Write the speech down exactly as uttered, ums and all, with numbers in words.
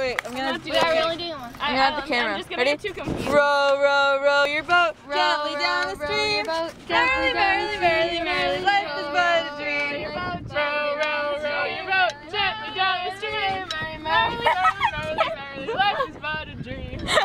wait. I'm gonna do that. Really doing one. I'm gonna have the camera. I'm just gonna Ready? get too confused. Row, row, row your boat Row, gently row, down the row stream. your boat Merrily, gently down the merrily, stream. merrily, merrily, life is but a dream. Row, row, row your boat gently down the stream. Merrily, merrily, merrily, merrily, life is but a dream.